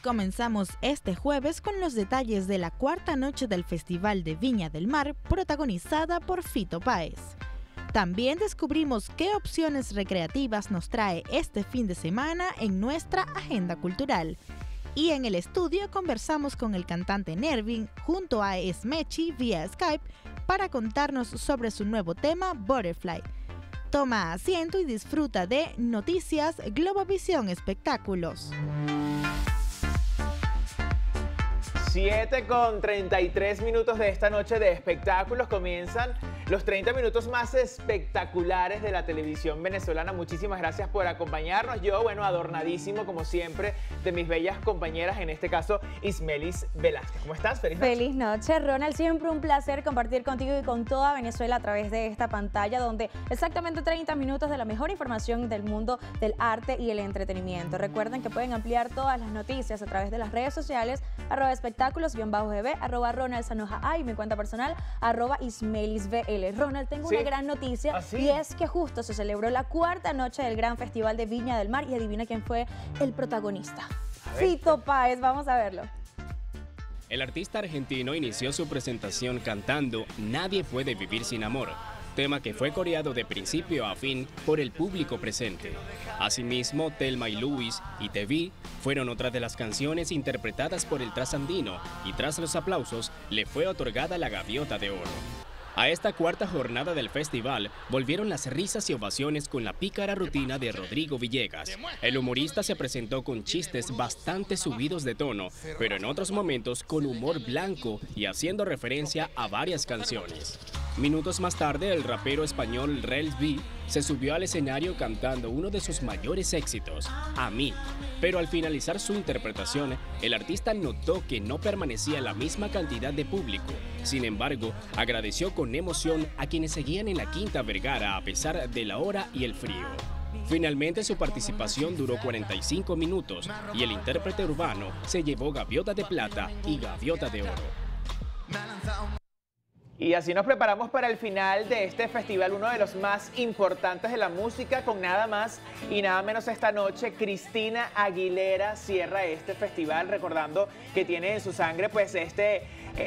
comenzamos este jueves con los detalles de la cuarta noche del Festival de Viña del Mar, protagonizada por Fito Páez. También descubrimos qué opciones recreativas nos trae este fin de semana en nuestra agenda cultural. Y en el estudio conversamos con el cantante Nervin junto a Smechi vía Skype para contarnos sobre su nuevo tema Butterfly. Toma asiento y disfruta de Noticias Globovisión Espectáculos. 7:33 de esta noche de espectáculos. Comienzan los 30 minutos más espectaculares de la televisión venezolana. Muchísimas gracias por acompañarnos. Yo, adornadísimo como siempre de mis bellas compañeras, en este caso Ismelis Velázquez. ¿Cómo estás? Feliz noche. Feliz noche, Ronald. Siempre un placer compartir contigo y con toda Venezuela a través de esta pantalla, donde exactamente 30 minutos de la mejor información del mundo del arte y el entretenimiento. Recuerden que pueden ampliar todas las noticias a través de las redes sociales, @espectáculos_gb, @RonaldSanoja y mi cuenta personal, @IsmelisBL. Ronald, tengo una gran noticia y es que justo se celebró la cuarta noche del Gran Festival de Viña del Mar y adivina quién fue el protagonista. Fito Páez, vamos a verlo. El artista argentino inició su presentación cantando Nadie puede vivir sin amor, tema que fue coreado de principio a fin por el público presente. Asimismo, Thelma y Luis y Te Vi fueron otras de las canciones interpretadas por el trasandino y tras los aplausos le fue otorgada la Gaviota de Oro. A esta cuarta jornada del festival volvieron las risas y ovaciones con la pícara rutina de Rodrigo Villegas. El humorista se presentó con chistes bastante subidos de tono, pero en otros momentos con humor blanco y haciendo referencia a varias canciones. Minutos más tarde, el rapero español Rels B se subió al escenario cantando uno de sus mayores éxitos, A mí. Pero al finalizar su interpretación, el artista notó que no permanecía la misma cantidad de público. Sin embargo, agradeció con emoción a quienes seguían en la Quinta Vergara a pesar de la hora y el frío. Finalmente su participación duró 45 minutos y el intérprete urbano se llevó Gaviota de Plata y Gaviota de Oro. Y así nos preparamos para el final de este festival, uno de los más importantes de la música, con nada más y nada menos esta noche. Cristina Aguilera cierra este festival, recordando que tiene en su sangre pues este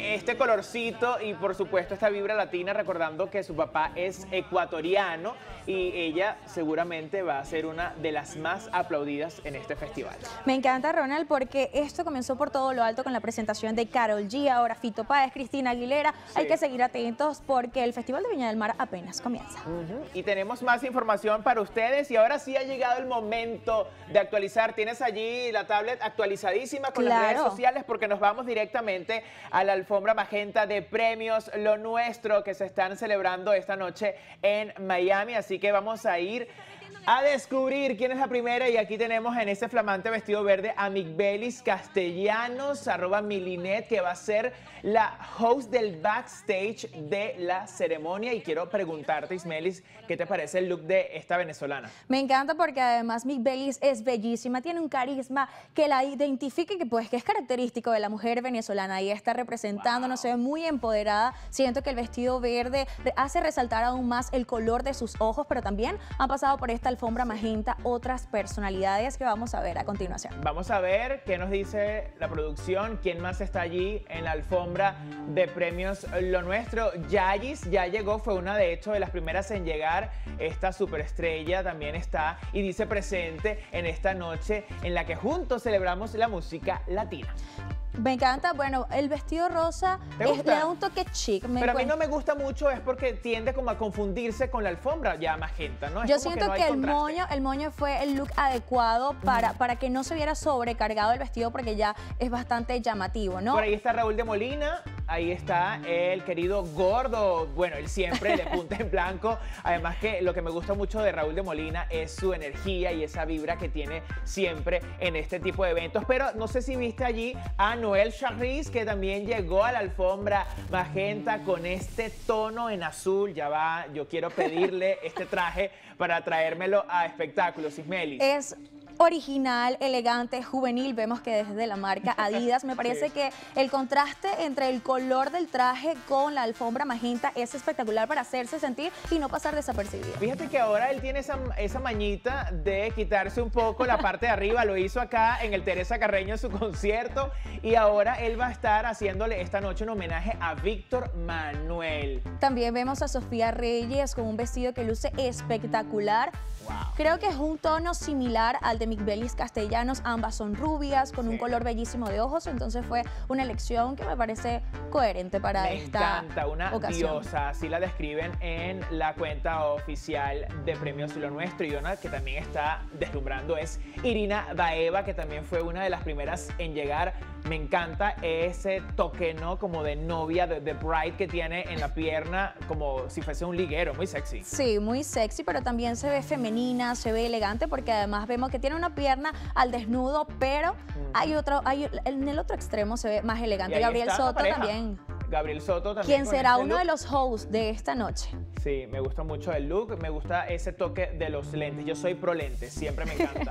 colorcito y por supuesto esta vibra latina, recordando que su papá es ecuatoriano y ella seguramente va a ser una de las más aplaudidas en este festival. Me encanta, Ronald, porque esto comenzó por todo lo alto con la presentación de Karol G, ahora Fito Páez, Cristina Aguilera. Hay que seguir atentos porque el Festival de Viña del Mar apenas comienza. Y tenemos más información para ustedes y ahora sí ha llegado el momento de actualizar. Tienes allí la tablet actualizadísima con las redes sociales, porque nos vamos directamente a la alfombra magenta de premios Lo Nuestro que se están celebrando esta noche en Miami, así que vamos a ir a descubrir quién es la primera. Y aquí tenemos en ese flamante vestido verde a Migbelis Castellanos, @Milinet, que va a ser la host del backstage de la ceremonia. Y quiero preguntarte, Ismelis, ¿qué te parece el look de esta venezolana? Me encanta porque además Migbelis es bellísima, tiene un carisma que la identifique, que es característico de la mujer venezolana y está representándonos, se ve muy empoderada. Siento que el vestido verde hace resaltar aún más el color de sus ojos, pero también han pasado por esta alfombra magenta otras personalidades que vamos a ver a continuación. Vamos a ver qué nos dice la producción, quién más está allí en la alfombra de premios Lo Nuestro. Yayis ya llegó, fue una de hecho de las primeras en llegar. Esta superestrella también está y dice presente en esta noche en la que juntos celebramos la música latina. Me encanta, bueno, el vestido rosa le da un toque chic. Pero a mí no me gusta mucho, es porque tiende como a confundirse con la alfombra ya magenta, ¿no? Yo siento que el moño fue el look adecuado para que no se viera sobrecargado el vestido, porque ya es bastante llamativo, ¿no? Por ahí está Raúl de Molina, ahí está el querido Gordo, bueno, él siempre de punta en blanco. Además que lo que me gusta mucho de Raúl de Molina es su energía y esa vibra que tiene siempre en este tipo de eventos. Pero no sé si viste allí a Noel Charriz, que también llegó a la alfombra magenta con este tono en azul. Ya va, yo quiero pedirle este traje para traérmelo a espectáculos, Ismelis. original, elegante, juvenil. Vemos que desde la marca Adidas, me parece que el contraste entre el color del traje con la alfombra magenta es espectacular para hacerse sentir y no pasar desapercibido. Fíjate que ahora él tiene esa mañita de quitarse un poco la parte de arriba. Lo hizo acá en el Teresa Carreño en su concierto y ahora él va a estar haciéndole esta noche un homenaje a Víctor Manuel. También vemos a Sofía Reyes con un vestido que luce espectacular. Wow. Creo que es un tono similar al de Migbelis Castellanos, ambas son rubias, con un color bellísimo de ojos, entonces fue una elección que me parece coherente para esta ocasión. Me encanta, una diosa, así la describen en la cuenta oficial de Premios Lo Nuestro, y una que también está deslumbrando es Irina Baeva, que también fue una de las primeras en llegar. Me encanta ese toque, ¿no? Como de novia, de bride que tiene en la pierna, como si fuese un liguero, muy sexy. Sí, muy sexy, pero también se ve femenina, se ve elegante, porque además vemos que tiene una pierna al desnudo, pero en el otro extremo se ve más elegante. Gabriel Soto también. Gabriel Soto también. Quien será uno de los hosts de esta noche. Sí, me gusta mucho el look, me gusta ese toque de los lentes. Yo soy pro lentes, siempre me encanta.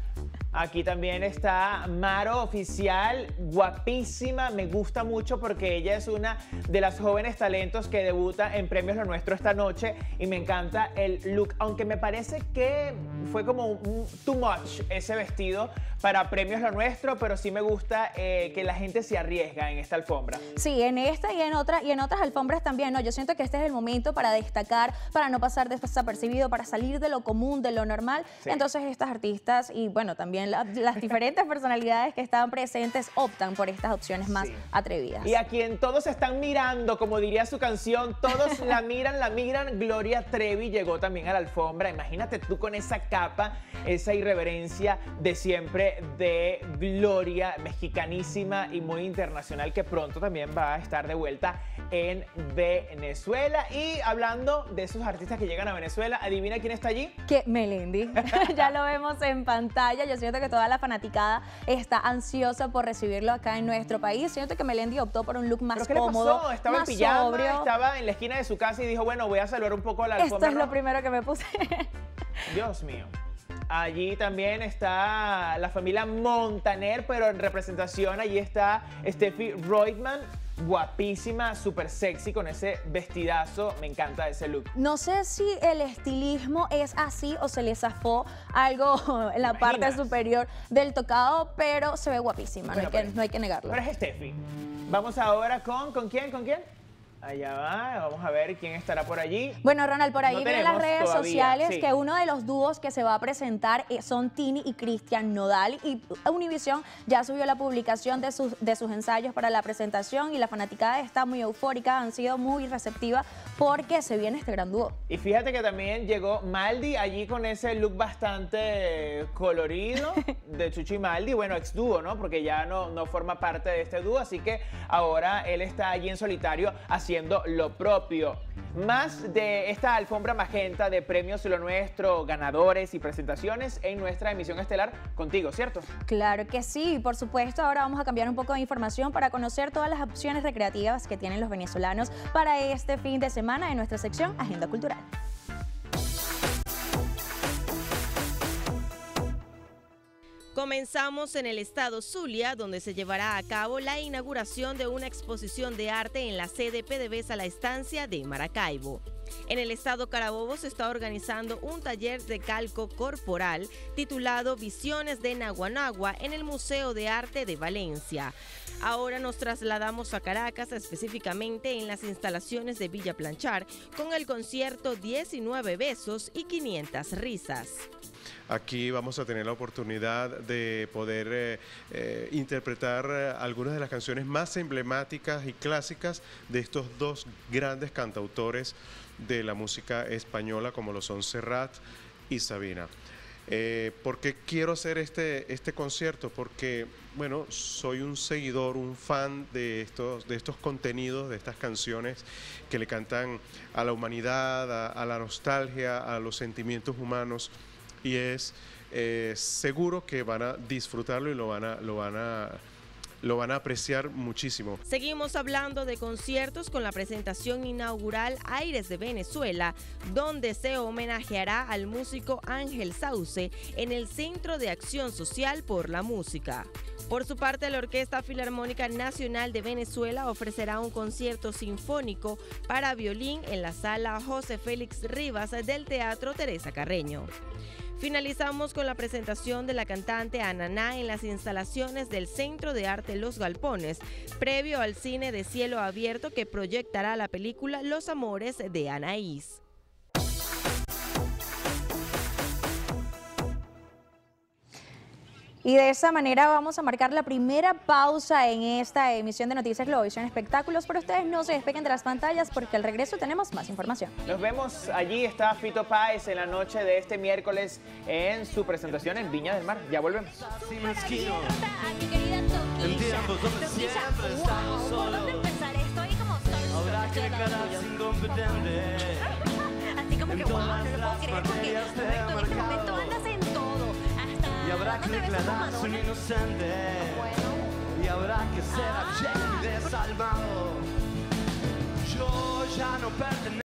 Aquí también está Maro Oficial, guapísima, me gusta mucho porque ella es una de las jóvenes talentos que debuta en Premios Lo Nuestro esta noche y me encanta el look, aunque me parece que fue como too much ese vestido para Premios Lo Nuestro, pero sí me gusta que la gente se arriesga en esta alfombra. Sí, en esta y en otras alfombras también, ¿no? Yo siento que este es el momento para destacar, para no pasar desapercibido, para salir de lo común, de lo normal. Sí. Entonces estas artistas y bueno, también las diferentes personalidades que estaban presentes optan por estas opciones más atrevidas. Y a quien todos están mirando, como diría su canción, todos la miran, Gloria Trevi llegó también a la alfombra. Imagínate tú con esa capa, esa irreverencia de siempre de Gloria, mexicanísima y muy internacional, que pronto también va a estar de vuelta en Venezuela. Y hablando de esos artistas que llegan a Venezuela, ¿adivina quién está allí? Que Melendi. Ya lo vemos en pantalla. Yo siento que toda la fanaticada está ansiosa por recibirlo acá en nuestro país. Siento que Melendi optó por un look más cómodo, le pasó? Estaba más en pijama, sobrio. Estaba en la esquina de su casa y dijo, bueno, voy a salvar un poco la alfombra. Esto es lo primero que me puse. Dios mío. Allí también está la familia Montaner, pero en representación allí está Steffi Reutemann, guapísima, súper sexy con ese vestidazo. Me encanta ese look. No sé si el estilismo es así o se le zafó algo en la parte superior del tocado, pero se ve guapísima, bueno, no hay que negarlo. Pero es Steffi. Vamos ahora ¿con quién? Allá va, vamos a ver quién estará por allí. Bueno, Ronald, por ahí ven las redes sociales que uno de los dúos que se va a presentar son Tini y Cristian Nodal, y Univision ya subió la publicación de sus ensayos para la presentación y la fanaticada está muy eufórica, han sido muy receptiva porque se viene este gran dúo. Y fíjate que también llegó Maldi allí con ese look bastante colorido de Chucho y Maldi, bueno, ex dúo, ¿no? Porque ya no forma parte de este dúo, así que ahora él está allí en solitario haciendo lo propio. Más de esta alfombra magenta de Premios Lo Nuestro, ganadores y presentaciones en nuestra emisión estelar contigo, ¿cierto? Claro que sí, por supuesto. Ahora vamos a cambiar un poco de información para conocer todas las opciones recreativas que tienen los venezolanos para este fin de semana en nuestra sección Agenda Cultural. Comenzamos en el estado Zulia, donde se llevará a cabo la inauguración de una exposición de arte en la sede PDVSA La Estancia de Maracaibo. En el estado Carabobo se está organizando un taller de calco corporal titulado Visiones de Naguanagua en el Museo de Arte de Valencia. Ahora nos trasladamos a Caracas, específicamente en las instalaciones de Villa Planchar, con el concierto 19 besos y 500 risas. Aquí vamos a tener la oportunidad de poder interpretar algunas de las canciones más emblemáticas y clásicas de estos dos grandes cantautores de la música española, como lo son Serrat y Sabina. ¿Por qué quiero hacer este concierto? Porque, bueno, soy un seguidor, un fan de estos contenidos, de estas canciones que le cantan a la humanidad, a la nostalgia, a los sentimientos humanos. Y es seguro que van a disfrutarlo y lo van a lo van a apreciar muchísimo. Seguimos hablando de conciertos con la presentación inaugural Aires de Venezuela, donde se homenajeará al músico Ángel Sauce en el Centro de Acción Social por la Música. Por su parte, la Orquesta Filarmónica Nacional de Venezuela ofrecerá un concierto sinfónico para violín en la sala José Félix Rivas del Teatro Teresa Carreño. Finalizamos con la presentación de la cantante Ananá en las instalaciones del Centro de Arte Los Galpones, previo al cine de cielo abierto que proyectará la película Los Amores de Anaís. Y de esa manera vamos a marcar la primera pausa en esta emisión de Noticias Globovisión Espectáculos, pero ustedes no se despeguen de las pantallas porque al regreso tenemos más información. Nos vemos, allí está Fito Páez en la noche de este miércoles en su presentación en Viña del Mar. Ya volvemos. Así como que wow, no lo puedo creer porque Roberto en este momento andas en todo. Y habrá que declarar su inocente. Y habrá que ser a Jamie de salvado. Yo ya no pertenezco.